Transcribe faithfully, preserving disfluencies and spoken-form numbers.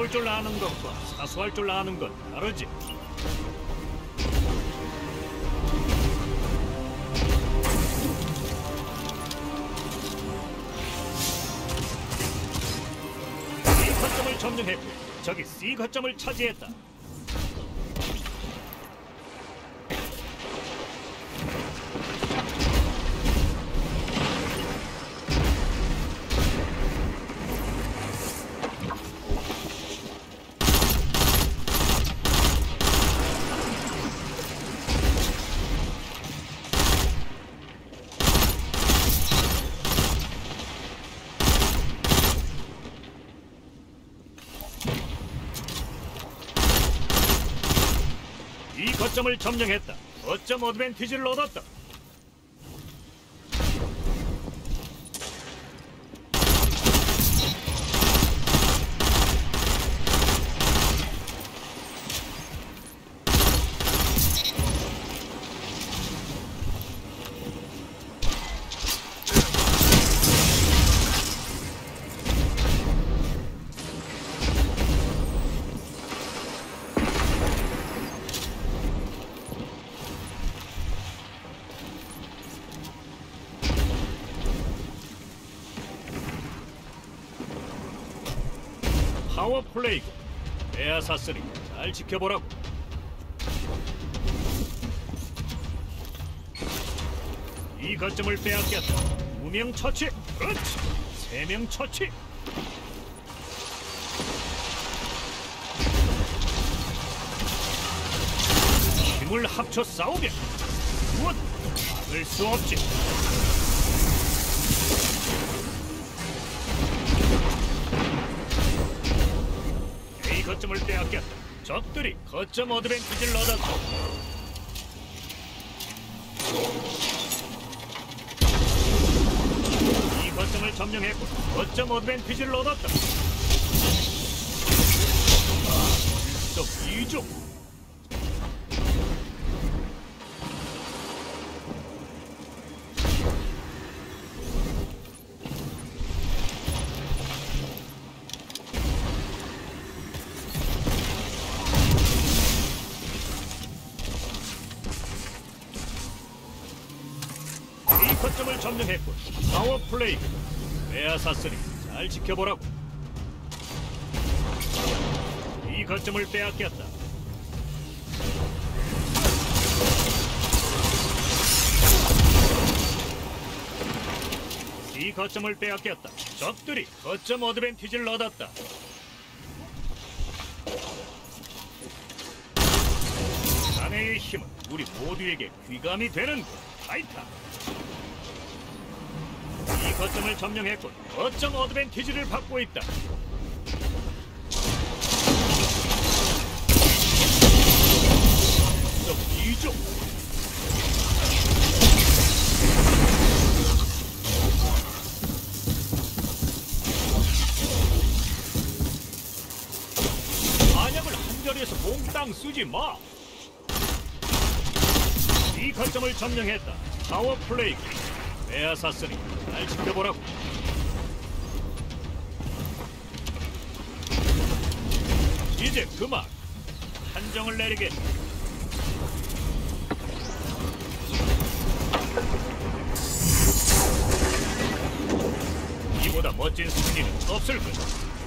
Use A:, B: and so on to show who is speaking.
A: 싸울 줄 아는 것과 사수할 줄 아는 건 다르지. B 거점을 점령했고 적이 C 거점을 차지했다. 이 거점을 점령했다. 거점 어드밴티지를 얻었다. 파워 플레이고 에아사스리 잘 지켜보라고. 이 거점을 빼앗겼다. 두 명 처치. 그렇지. 세 명 처치. 힘을 합쳐 싸우면 무엇 막을 수 없지. 거점을 빼앗겼다. 적들이 거점 어드밴티지를 얻었다. 이 거점을 점령했고 거점 어드밴티지를 얻었다. 일석이조. 거점을 점령했고 파워 플레이. 에아사스리 잘 지켜보라고. 이 거점을 빼앗겼다. 이 거점을 빼앗겼다. 적들이 거점 어드밴티지를 얻었다. 자네의 힘은 우리 모두에게 귀감이 되는 타이탄. 이 거점을 점령했고 거점 어드밴티지를 받고 있다. 이조. 안약을 한자리에서 몽땅 쓰지 마. 이 거점을 점령했다. 파워 플레이. 에아사스리 잘 지켜보라고. 이제 그만 판정을 내리게. 이보다 멋진 승리는 없을 거야.